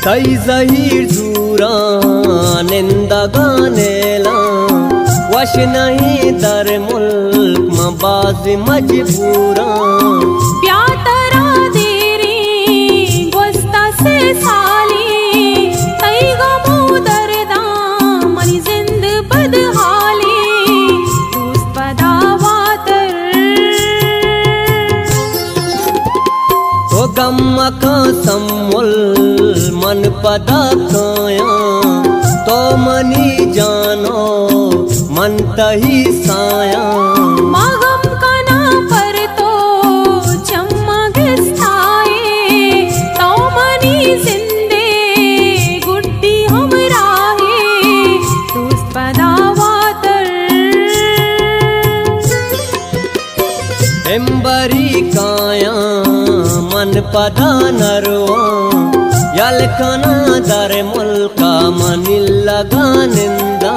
तई जहीर दूरा निंदा गानेला वश नहीं दर मुल्क मबाज मजबूरा प्यातरा देरी गोस्ता से साली तई गमो दरदा मनी जिंद बदहाली दोस्त पदावातर तो गम का सम्मुल मन पदा काया तो मनी जानो मन तही साया मागम कना पर तो चमक स्थाए तो मनी जिंदे गुड्डी हम राहे दोस्त पदावातर एम्बरी काया मन पदा नरवा यलकना दर मुल्का मन लगा निंदा